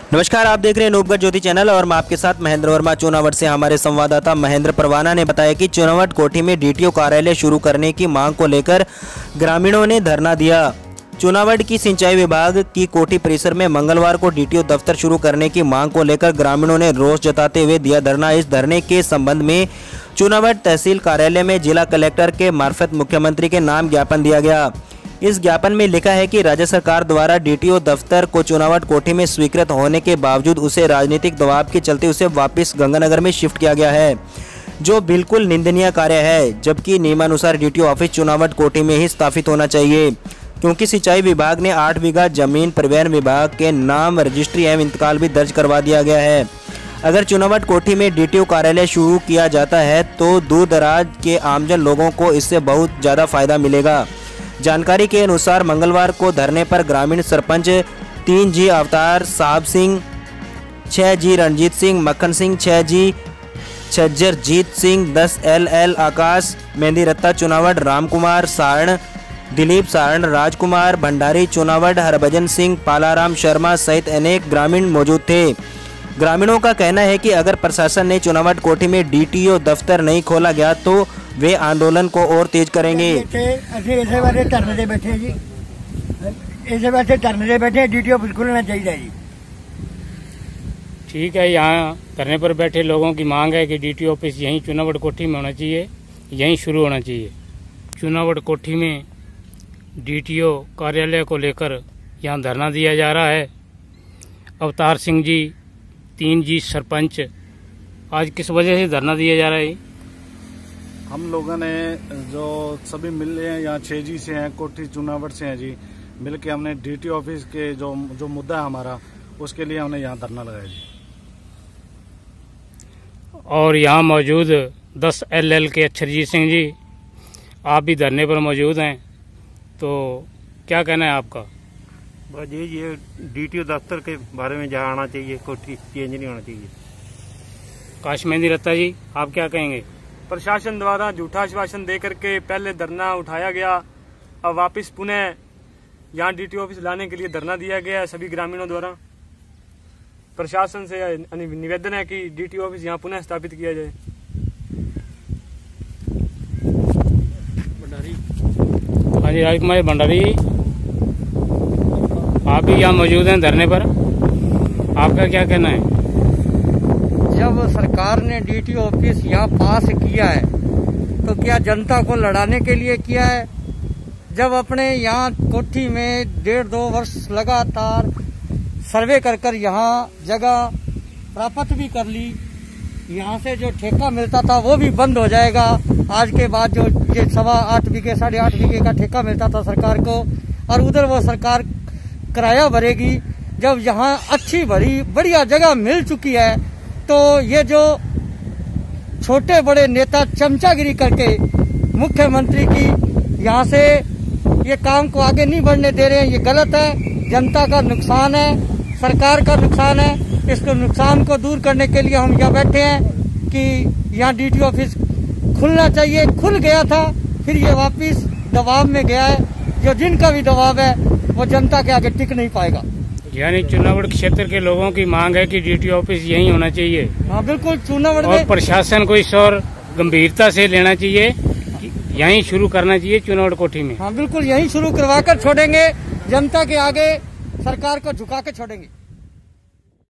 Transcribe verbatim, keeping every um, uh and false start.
नमस्कार, आप देख रहे हैं नूबगढ़ ज्योति चैनल और मैं आपके साथ महेंद्र वर्मा। चुनावट से हमारे संवाददाता महेंद्र परवाना ने बताया कि चुनावट कोठी में डीटीओ कार्यालय शुरू करने की मांग को लेकर ग्रामीणों ने धरना दिया। चुनावट की सिंचाई विभाग की कोठी परिसर में मंगलवार को डीटीओ दफ्तर शुरू करने की मांग को लेकर ग्रामीणों ने रोष जताते हुए दिया धरना। इस धरने के संबंध में चुनावट तहसील कार्यालय में जिला कलेक्टर के मार्फत मुख्यमंत्री के नाम ज्ञापन दिया गया। इस ज्ञापन में लिखा है कि राज्य सरकार द्वारा डीटीओ दफ्तर को चुनावट कोठी में स्वीकृत होने के बावजूद उसे राजनीतिक दबाव के चलते उसे वापस गंगानगर में शिफ्ट किया गया है, जो बिल्कुल निंदनीय कार्य है। जबकि नियमानुसार डीटीओ ऑफिस चुनावट कोठी में ही स्थापित होना चाहिए, क्योंकि सिंचाई विभाग ने आठ बीघा जमीन परिवहन विभाग के नाम रजिस्ट्री एवं इंतकाल भी दर्ज करवा दिया गया है। अगर चुनावट कोठी में डीटीओ कार्यालय शुरू किया जाता है तो दूर दराज के आमजन लोगों को इससे बहुत ज़्यादा फायदा मिलेगा। जानकारी के अनुसार मंगलवार को धरने पर ग्रामीण सरपंच तीन जी अवतार साहब सिंह, छः जी रणजीत सिंह, मक्खन सिंह, छः जी छज्जरजीत सिंह, दस एल एल आकाश, मेहंदी रत्ता चुनावट, राम कुमार सारण, दिलीप सारण, राजकुमार भंडारी चुनावट, हरभजन सिंह, पालाराम शर्मा सहित अनेक ग्रामीण मौजूद थे। ग्रामीणों का कहना है कि अगर प्रशासन ने चुनावट कोठी में डीटीओ दफ्तर नहीं खोला गया तो वे आंदोलन को और तेज करेंगे। ऐसे वाले धरने दे बैठे जी, ऐसे वाले धरने दे बैठे, डीटीओ ऑफिस खुलना चाहिए जी। ठीक है, यहाँ धरने पर बैठे लोगों की मांग है कि डीटीओ ऑफिस यहीं चुनावट कोठी में होना चाहिए, यहीं शुरू होना चाहिए। चुनावट कोठी में डीटीओ कार्यालय को लेकर यहाँ धरना दिया जा रहा है। अवतार सिंह जी, तीन जी सरपंच, आज किस वजह से धरना दिया जा रहा है? हम लोगों ने जो सभी मिल रहे हैं, यहाँ छः जी से हैं, कोठी चुनावट से हैं जी, मिल के हमने डीटीओ ऑफिस के जो जो मुद्दा है हमारा, उसके लिए हमने यहाँ धरना लगाया जी। और यहाँ मौजूद दस एल एल के छज्जरजीत सिंह जी, आप भी धरने पर मौजूद हैं, तो क्या कहना है आपका? बस ये ये डीटीओ दफ्तर के बारे में जहाँ आना चाहिए, कोठी चेंज नहीं होना चाहिए। काश मेहंदी रत्ता जी, आप क्या कहेंगे? प्रशासन द्वारा झूठा आश्वासन दे करके पहले धरना उठाया गया, अब वापस पुनः यहाँ डीटीओ ऑफिस लाने के लिए धरना दिया गया है सभी ग्रामीणों द्वारा। प्रशासन से निवेदन है कि डीटीओ ऑफिस यहाँ पुनः स्थापित किया जाए। हाँ जी, राजकुमार भंडारी, आप भी यहाँ मौजूद हैं धरने पर, आपका क्या कहना है? जब सरकार ने डीटीओ ऑफिस यहाँ पास किया है तो क्या जनता को लड़ाने के लिए किया है? जब अपने यहाँ कोठी में डेढ़ दो वर्ष लगातार सर्वे कर कर यहाँ जगह प्राप्त भी कर ली, यहाँ से जो ठेका मिलता था वो भी बंद हो जाएगा। आज के बाद जो ये सवा आठ बीघे साढ़े आठ बीघे का ठेका मिलता था सरकार को, और उधर वो सरकार किराया भरेगी। जब यहाँ अच्छी भरी बढ़िया जगह मिल चुकी है तो ये जो छोटे बड़े नेता चमचागिरी करके मुख्यमंत्री की यहाँ से ये काम को आगे नहीं बढ़ने दे रहे हैं, ये गलत है। जनता का नुकसान है, सरकार का नुकसान है। इसको नुकसान को दूर करने के लिए हम यहाँ बैठे हैं कि यहाँ डीटीओ ऑफिस खुलना चाहिए। खुल गया था, फिर ये वापस दबाव में गया है। जो जिनका भी दबाव है वो जनता के आगे टिक नहीं पाएगा। यानी चुनावट क्षेत्र के लोगों की मांग है कि डीटीओ ऑफिस यहीं होना चाहिए। हाँ बिल्कुल, चुनावट और प्रशासन को इस और गंभीरता से लेना चाहिए, यहीं शुरू करना चाहिए चुनावट कोठी में। हाँ बिल्कुल, यहीं शुरू करवा कर छोड़ेंगे, जनता के आगे सरकार को झुका के छोड़ेंगे।